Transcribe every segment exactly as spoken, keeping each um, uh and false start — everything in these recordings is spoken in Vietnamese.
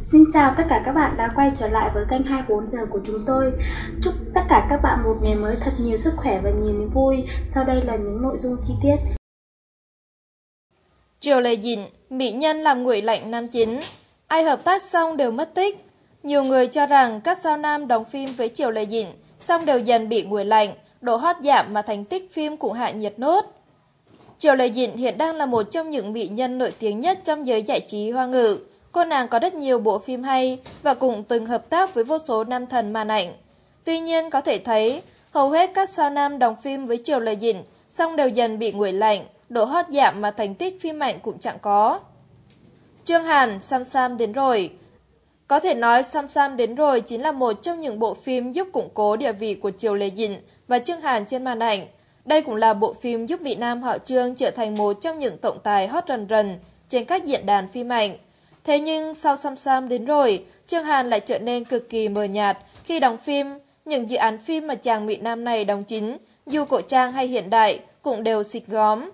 Xin chào tất cả các bạn đã quay trở lại với kênh hai mươi bốn giờ của chúng tôi. Chúc tất cả các bạn một ngày mới thật nhiều sức khỏe và nhiều niềm vui. Sau đây là những nội dung chi tiết. Triều Lệ Dĩnh, mỹ nhân làm nguội lạnh nam chính. Ai hợp tác xong đều mất tích. Nhiều người cho rằng các sao nam đóng phim với Triều Lệ Dĩnh xong đều dần bị nguội lạnh, độ hot giảm mà thành tích phim cũng hạ nhiệt nốt. Triều Lệ Dĩnh hiện đang là một trong những mỹ nhân nổi tiếng nhất trong giới giải trí Hoa ngữ. Cô nàng có rất nhiều bộ phim hay và cũng từng hợp tác với vô số nam thần màn ảnh. Tuy nhiên có thể thấy, hầu hết các sao nam đóng phim với Triều Lệ Dĩnh xong đều dần bị nguội lạnh, độ hot giảm mà thành tích phim ảnh cũng chẳng có. Trương Hàn, Sam Sam đến rồi. Có thể nói Sam Sam đến rồi chính là một trong những bộ phim giúp củng cố địa vị của Triều Lệ Dĩnh và Trương Hàn trên màn ảnh. Đây cũng là bộ phim giúp Mỹ Nam họ Trương trở thành một trong những tổng tài hot rần rần trên các diễn đàn phim ảnh. Thế nhưng sau Sam Sam đến rồi, Trương Hàn lại trở nên cực kỳ mờ nhạt khi đóng phim. Những dự án phim mà chàng Mỹ Nam này đóng chính, dù cổ trang hay hiện đại, cũng đều xịt góm.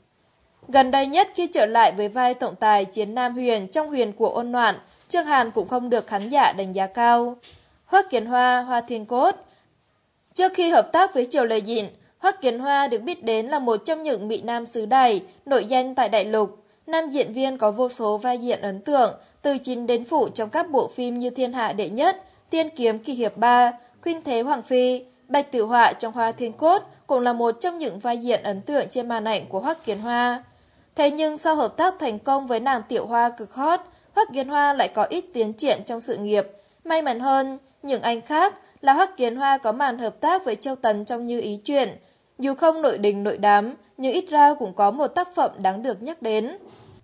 Gần đây nhất khi trở lại với vai tổng tài Chiến Nam Huyền trong Huyền của Ôn Noãn, Trương Hàn cũng không được khán giả đánh giá cao. Hoắc Kiến Hoa, Hoa Thiên Cốt. Trước khi hợp tác với Triều Lệ Dĩnh, Hoắc Kiến Hoa được biết đến là một trong những mỹ nam xứ đài nổi danh tại đại lục. Nam diễn viên có vô số vai diễn ấn tượng, từ chính đến phụ trong các bộ phim như Thiên Hạ Đệ Nhất, Tiên Kiếm Kỳ Hiệp ba, Khuynh Thế Hoàng Phi. Bạch Tử Họa trong Hoa Thiên Cốt cũng là một trong những vai diễn ấn tượng trên màn ảnh của Hoắc Kiến Hoa. Thế nhưng sau hợp tác thành công với nàng Tiểu Hoa cực hot, Hoắc Kiến Hoa lại có ít tiến triển trong sự nghiệp. May mắn hơn, những anh khác là Hoắc Kiến Hoa có màn hợp tác với Châu Tấn trong Như Ý Chuyện. Dù không nội đình nội đám, nhưng ít ra cũng có một tác phẩm đáng được nhắc đến.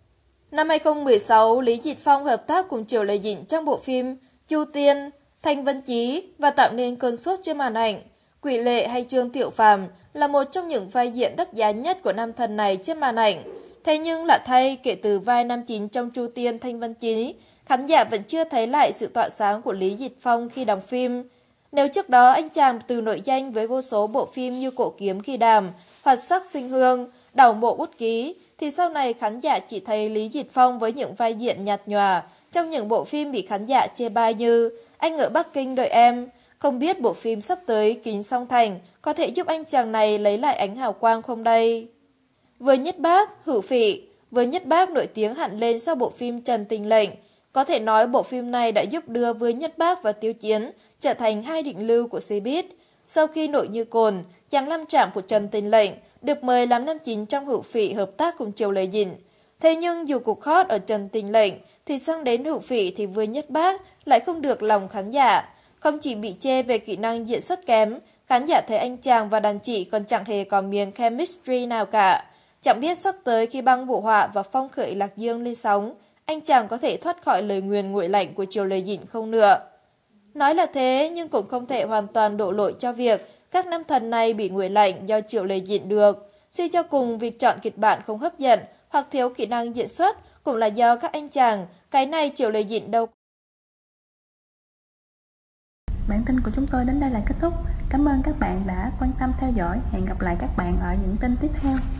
Năm hai không một sáu, Lý Dịch Phong hợp tác cùng Triều Lệ Dĩnh trong bộ phim Chu Tiên, Thanh Vân Chí và tạo nên cơn sốt trên màn ảnh. Quỷ Lệ hay Trương Tiểu Phàm là một trong những vai diễn đắt giá nhất của nam thần này trên màn ảnh. Thế nhưng lạ thay, kể từ vai nam chính trong Chu Tiên, Thanh Vân Chí, khán giả vẫn chưa thấy lại sự tỏa sáng của Lý Dịch Phong khi đóng phim. Nếu trước đó anh chàng từ nổi danh với vô số bộ phim như Cổ Kiếm Kỳ Đàm, Hoạt Sắc Sinh Hương, Đào Mộ Út Ký, thì sau này khán giả chỉ thấy Lý Dịch Phong với những vai diễn nhạt nhòa trong những bộ phim bị khán giả chê bai như Anh Ở Bắc Kinh Đợi Em. Không biết bộ phim sắp tới Kính Song Thành có thể giúp anh chàng này lấy lại ánh hào quang không đây? Với Nhất Bác, Hữu Phỉ. Với Nhất Bác nổi tiếng hẳn lên sau bộ phim Trần Tình Lệnh. Có thể nói bộ phim này đã giúp đưa Với Nhất Bác và Tiêu Chiến trở thành hai định lưu của showbiz. Sau khi Nổi Như Cồn, chàng Lâm Trạm của Trần Tình Lệnh được mời làm nam chính trong Hữu Phỉ hợp tác cùng Triều Lệ Dĩnh. Thế nhưng dù cuộc hot ở Trần Tình Lệnh thì sang đến Hữu Phỉ thì Với Nhất Bác lại không được lòng khán giả. Không chỉ bị chê về kỹ năng diễn xuất kém, khán giả thấy anh chàng và đàn chị còn chẳng hề có miếng chemistry nào cả. Chẳng biết sắp tới khi Băng Vũ Họa và Phong Khởi Lạc Dương lên sóng, anh chàng có thể thoát khỏi lời nguyền nguội lạnh của Triều Lệ Dĩnh không nữa. Nói là thế nhưng cũng không thể hoàn toàn đổ lỗi cho việc các nam thần này bị nguội lạnh do Triều Lệ Dĩnh được. Suy cho cùng, việc chọn kịch bản không hấp dẫn hoặc thiếu kỹ năng diễn xuất cũng là do các anh chàng, cái này Triều Lệ Dĩnh đâu. Bản tin của chúng tôi đến đây là kết thúc. Cảm ơn các bạn đã quan tâm theo dõi. Hẹn gặp lại các bạn ở những tin tiếp theo.